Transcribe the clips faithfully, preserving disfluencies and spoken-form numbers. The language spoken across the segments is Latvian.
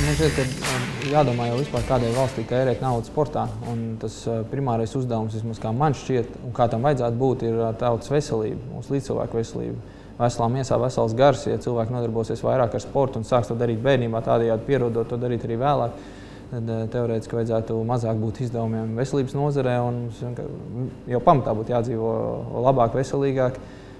Man šķiet, ka jādomā jau vispār kādai valstī tērēt naudu sportā, un tas primārais uzdevums, vismaz kā man šķiet, un kā tam vajadzētu būt, ir tautas veselība, mūsu līdzcilvēku veselība. Veselā miesā vesels gars, ja cilvēki nodarbosies vairāk ar sportu un sāks to darīt bērnībā, tādējādi pierodot to darīt arī vēlāk, tad teorētiski vajadzētu mazāk būt izdevumiem veselības nozarē, un jau pamatā būtu jādzīvo labāk, veselīgāk.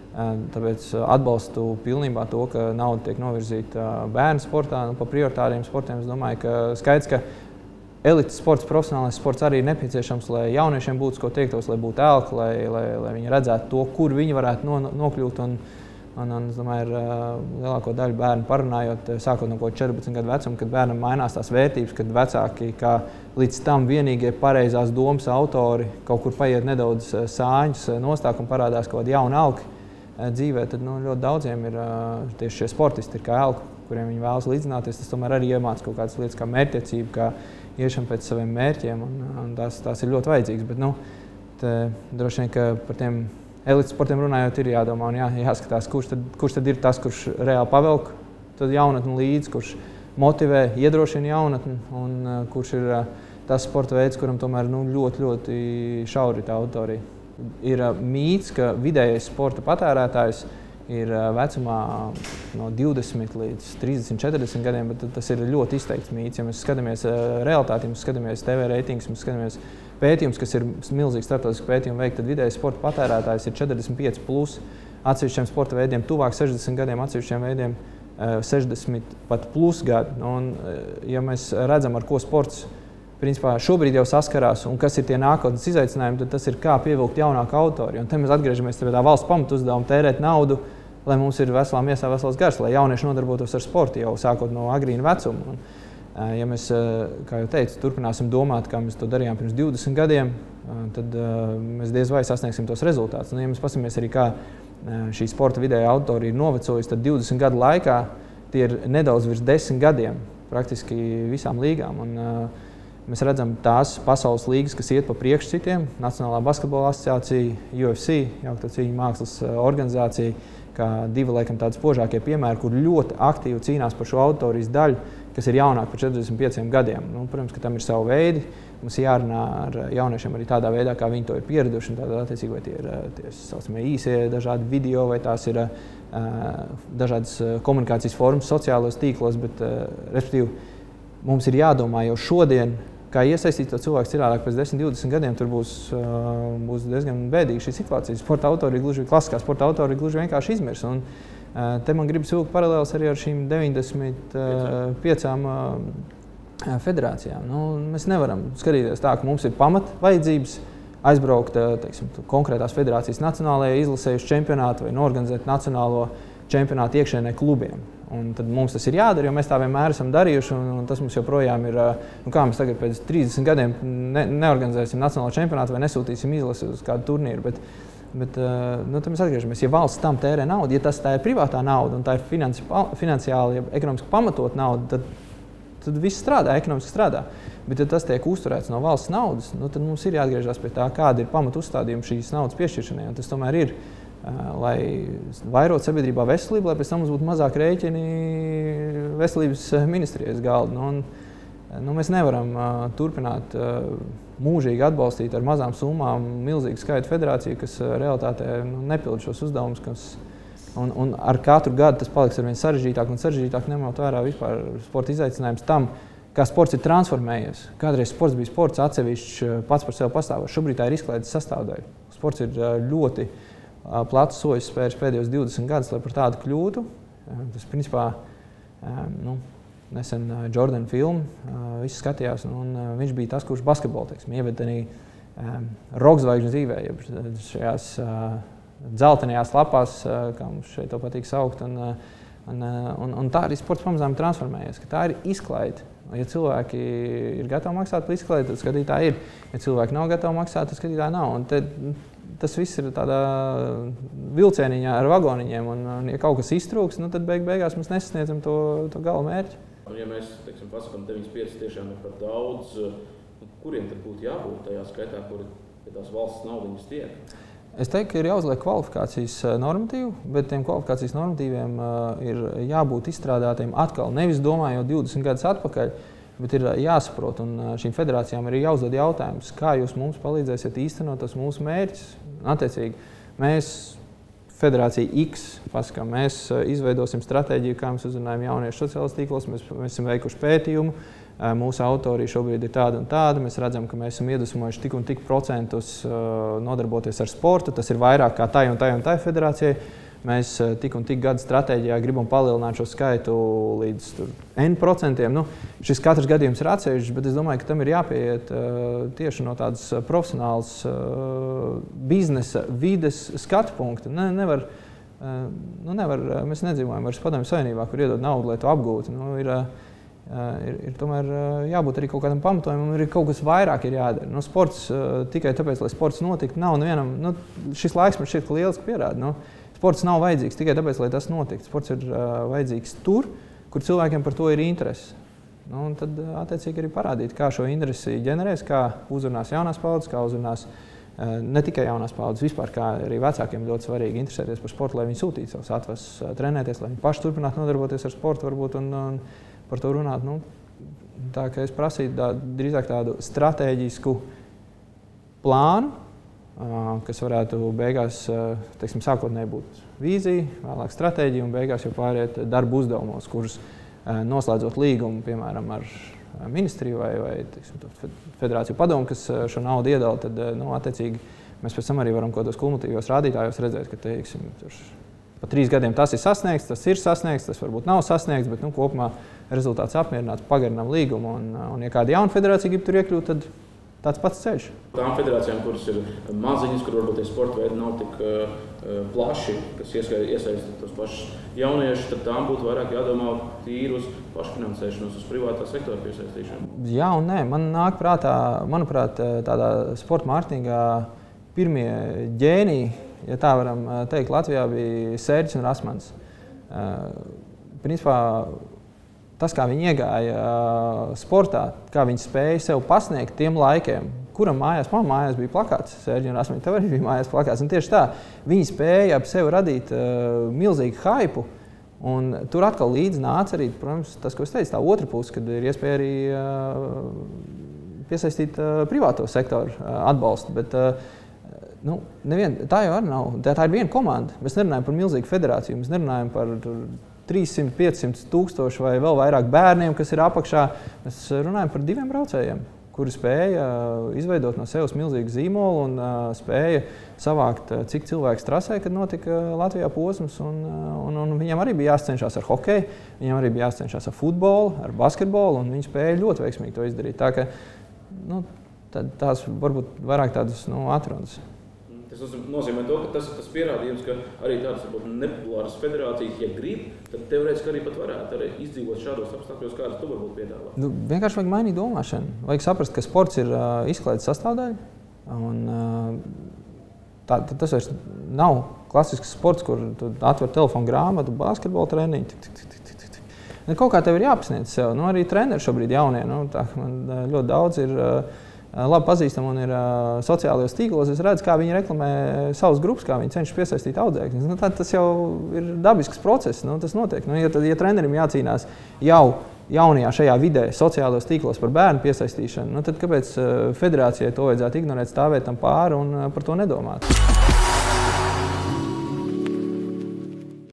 Tāpēc atbalstu pilnībā to, ka nauda tiek novirzīta bērnu sportā, nu, pa prioritāriem sportiem. Es domāju, ka skaidrs, ka elites sports, profesionālais sports arī ir nepieciešams, lai jauniešiem būtu ko tiektos, lai būtu elki, lai, lai, lai viņi redzētu to, kur viņi varētu no, nokļūt. Un, un, un, es domāju, ar lielāko daļu bērnu parunājot, sākot no kaut četrpadsmit gadu vecuma, kad bērnam mainās tās vērtības, kad vecāki, kā līdz tam vienīgie pareizās domas autori, kaut kur paiet nedaudz sāņus nostāk un parādās kaut kādi jauni augi dzīvē, tad nu, ļoti daudziem ir tieši šie sportisti, ir kā elku, kuriem viņi vēlas līdzināties. Tas tomēr arī iemāca kaut kādas lietas kā mērķtiecība, kā iešana pēc saviem mērķiem, un, un tās, tās ir ļoti vajadzīgas. Bet, nu, te, droši vien, ka par tiem elites sportiem runājot, ir jādomā un jā, jāskatās, kurš tad, kurš tad ir tas, kurš reāli pavelk tad jaunatni līdzi, kurš motivē, iedrošina jaunatni, un uh, kurš ir uh, tas sporta veids, kuram tomēr nu, ļoti, ļoti šauri tā auditorija. Ir mīts, ka vidējais sporta patērētājs ir vecumā no divdesmit līdz trīsdesmit, četrdesmit gadiem, bet tas ir ļoti izteikts mīts. Ja mēs skatāmies realitāti, ja mēs skatāmies T V reitingus, mēs skatāmies pētījumus, kas ir milzīgi starptautiski pētījumi veikti, tad vidējais sporta patērētājs ir četrdesmit pieci plus, atsevišķiem sporta veidiem tuvāk sešdesmit gadiem, atsevišķiem veidiem sešdesmit pat plus gadi. Un, ja mēs redzam, ar ko sports principā šobrīd jau saskarās, un kas ir tie nākotnes izaicinājumi, tad tas ir kā pievilkt jaunāku autori. Un te mēs atgriežamies pie tā valsts pamatu uzdevuma tērēt naudu, lai mums ir veselā miesā vesels gars, lai jaunieši nodarbotos ar sportu jau sākot no agrīna vecuma. Un, ja mēs, kā jau teicu, turpināsim domāt, kā mēs to darījām pirms divdesmit gadiem, tad mēs diez vai sasniegsim tos rezultātus. Un, ja mēs paskatāmies arī, kā šī sporta vidēja auditorija ir novecojusi, tad divdesmit gadu laikā tie ir nedaudz virs desmit gadiem praktiski visām līgām. Un, mēs redzam tās pasaules līgas, kas iet pa priekšu citiem, Nacionālā basketbola asociācija, U F C, jaukto cīņu mākslas organizācija, kā divi laikam tādi spožākie piemēri, kur ļoti aktīvi cīnās par šo auditorijas daļu, kas ir jaunāk par četrdesmit pieciem gadiem. Nu, protams, ka tam ir savi veidi. Mums jārunā ar jauniešiem arī tādā veidā, kā viņi to ir pieraduši. Tādā attiecīgi, vai tie ir tie saucamie īsie dažādi video, vai tās ir uh, dažādas komunikācijas formas sociālos tīklos, bet, uh, respektīvi, mums ir jādomā jau šodien, kā iesaistīt to cilvēku cilvēku pēc desmit, divdesmit gadiem, tur būs, uh, būs diezgan bēdīga šī situācija. Sporta autori gluži, klasiskā sporta autori gluži vienkārši izmirs. Un, uh, te man gribas vilkt paralēlis arī ar šīm deviņdesmit piecām uh, federācijām. Nu, mēs nevaram skatīties tā, ka mums ir pamat vajadzības aizbraukt teiksim, konkrētās federācijas nacionālajā izlasē uz čempionātu vai norganizēt nacionālo čempionātu iekšēnē klubiem. Un tad mums tas ir jādara, jo mēs tā vienmēr esam darījuši, un, un tas mums joprojām ir, nu kā mēs tagad pēc trīsdesmit gadiem ne, neorganizēsim nacionālo čempionātu vai nesūtīsim izlasi uz kādu turnīru. Bet, bet nu, tad mēs atgriežamies, ja valsts tam tērē naudu, ja tas tā ir privātā nauda un tā ir financi, finansiāli, ja ekonomiski pamatot nauda, tad, tad viss strādā, ekonomiski strādā. Bet, ja tas tiek uzturēts no valsts naudas, nu, tad mums ir jāatgriežas pie tā, kāda ir pamatu uzstādījuma šīs naudas piešķiršanai. Un tas tomēr ir, lai vairot sabiedrībā veselību, lai pēc tam mums būtu mazāk rēķini veselības ministrijas galda. Nu, un, nu, mēs nevaram uh, turpināt uh, mūžīgi atbalstīt ar mazām summām milzīgu skaitu federāciju, kas uh, realitātē nu, nepilda šos uzdevumus, kas, un, un ar katru gadu tas paliks arvien sarežģītāk un sarežģītāk, ņemot vērā vispār sporta izaicinājums tam, kā sports ir transformējies. Kādreiz sports bija sports atsevišķi pats par sevi pastāvošs. Šobrīd tā ir izklaides sastāvdaļa. Sports ir uh, ļoti plats soļus spēris pēdējos divdesmit gadus, lai par tādu kļūtu. Tas, principā, nu, nesen Jordan filmu visi skatījās, un viņš bija tas, kurš basketbolu, teiksim, ieved arī rokzvaigžņu dzīvē, jeb šajās dzeltenajās lapās, kā mums šeit to patīk saukt, un, un, un, un tā arī sports pamazām transformējies, ka tā ir izklaide. Ja cilvēki ir gatavi maksāt par izklaidi, tad skatītāji ir. Ja cilvēki nav gatavi maksāt, tad skatītāji nav. Un te, tas viss ir tādā vilcieniņā ar vagoniņiem, un, un ja kaut kas iztrūks, nu, tad beig beigās mēs nesasniedzam to, to gala mērķi. Un ja mēs, teiksim, pasakam, deviņdesmit pieci tiešām ir par daudz, kuriem tad būtu jābūt tajā skaitā, kur ja tās valsts naudiņas tiek? Es teiktu, ka ir jāuzliek kvalifikācijas normatīvi, bet tiem kvalifikācijas normatīviem ir jābūt izstrādātiem atkal, nevis domājot divdesmit gadus atpakaļ, bet ir jāsaprot, un šīm federācijām ir jāuzdod jautājums, kā jūs mums palīdzēsiet īstenot tos mūsu mērķus. Attiecīgi, mēs, Federācija X, pasakām, mēs izveidosim stratēģiju, kā mēs uzrunājam jauniešu sociālos tīklos, mēs, mēs esam veikuši pētījumu, mūsu autori šobrīd ir tāda un tāda, mēs redzam, ka mēs esam iedvesmojuši tik un tik procentus nodarboties ar sportu, tas ir vairāk kā tai un tai un tai federācijai. Mēs tik un tik gadu stratēģijā gribam palielināt šo skaitu līdz tur, N procentiem. Nu, šis katrs gadījums ir atsevišķs, bet es domāju, ka tam ir jāpieiet uh, tieši no tādas profesionālas uh, biznesa vides skatu punkta. Ne, nevar, uh, nu, nevar, mēs nedzīvojam vairs Padomju Savienībā, kur iedod naudu, lai to apgūtu. Nu, ir, uh, ir, ir tomēr uh, jābūt arī kaut kādam pamatojumam, ir kaut kas vairāk ir jādara. Nu, sports uh, tikai tāpēc, lai sports notiktu, nav nevienam, nu, šis laiks man šķiet, ka lieliski pierāda. Nu, Sports nav vajadzīgs tikai tāpēc, lai tas notiktu. Sports ir uh, vajadzīgs tur, kur cilvēkiem par to ir interesi. Nu, un tad, uh, attiecīgi, arī parādīt, kā šo interesi ģenerēs, kā uzrunās jaunās paudzes, kā uzrunās uh, ne tikai jaunās paudzes, vispār kā arī vecākiem ļoti svarīgi interesēties par sportu, lai viņi sūtītu savus atvasus uh, trenēties, lai viņi paši turpinātu nodarboties ar sportu, varbūt, un, un par to runāt. Nu, tā kā es prasītu tā, drīzāk tādu stratēģisku plānu, kas varētu beigās, teiksim, sākotnēji būt vīzija, vēlāk stratēģija un beigās jau pāriet darbu uzdevumos, kurus noslēdzot līgumu, piemēram, ar ministriju vai, vai teiksim, federāciju padomu, kas šo naudu iedala, tad, nu, attiecīgi, mēs pēc tam arī varam kaut kādos kumulatīvos rādītājos redzēt, ka, teiksim, tur, pa trīs gadiem tas ir sasniegts, tas ir sasniegts, tas varbūt nav sasniegts, bet, nu, kopumā rezultāts apmierināts, pagarinām līgumu, un, un ja kāda jauna federācija grib tur iekļūt, tad tāds pats ceļš. Tām federācijām, kuras ir maziņas, kur varbūt tie sporta veidi nav tik uh, plaši, kas iesaista tos pašus jauniešus, tad tām būtu vairāk jādomā tīri uz pašfinansēšanos, uz privātā sektora piesaistīšanu. Jā un nē. Man nāk prātā, manuprāt, tādā sporta mārketingā pirmie ģēniji, ja tā varam teikt, Latvijā bija Sērģis un Rasmans. Uh, principā, tas, kā viņi iegāja sportā, kā viņi spēja sev pasniegt tiem laikiem, kuram mājās, man mājās bija plakāts, Sērģi un Rasmani, tev arī bija mājās plakāts. Un tieši tā, viņi spēja ap sevi radīt uh, milzīgu haipu, un tur atkal līdzi nāca arī, protams, tas, ko es teicu, tā otra puse, kad ir iespēja arī uh, piesaistīt uh, privāto sektoru uh, atbalstu. Bet, uh, nu, nevien, tā jau arī nav, tā, tā ir viena komanda. Mēs nerunājam par milzīgu federāciju, mēs nerunājam par tur, trīssimt, piecsimt tūkstoši vai vēl vairāk bērniem, kas ir apakšā. Mēs runājam par diviem braucējiem, kuri spēja izveidot no sevis milzīgu zīmolu un spēja savākt, cik cilvēks trasē, kad notika Latvijā posms. Un, un, un viņam arī bija jācenšas ar hokeju, viņam arī bija jācenšas ar futbolu, ar basketbolu, un viņi spēja ļoti veiksmīgi to izdarīt. Tā ka, nu, tās varbūt vairāk tādas, nu, atrunas. Tas nozīmē to, ka tas ir tas pierādījums, ka arī tādas nepopulāras federācijas, ja grib, tad teorētiski arī pat varētu arī izdzīvot šādos apstākļos, kādas tu varbūt piedāvā. Nu, vienkārši vajag mainīt domāšanu. Vajag saprast, ka sports ir uh, izklaides sastāvdaļa. Un, uh, tā, tas vairs nav klasisks sports, kur tu atver telefonu grāmatu, basketbola treniņu. Tik, tik, tik, tik, tik. Kaut kā tev ir jāpasniedz sev. Nu, arī treneri šobrīd jaunie. Nu, tā, man ļoti daudz ir uh, labi pazīstami un ir uh, sociālajos tīklos. Es redzu, kā viņi reklamē savas grupas, kā viņi cenšas piesaistīt audzēkņus. Nu, tā, tas jau ir dabisks process, nu, tas notiek. Nu, ja, ja trenerim jācīnās jau jaunajā šajā vidē, sociālajos tīklos par bērnu piesaistīšanu, nu, tad kāpēc uh, federācijai to vajadzētu ignorēt, stāvēt tam pāri un uh, par to nedomāt?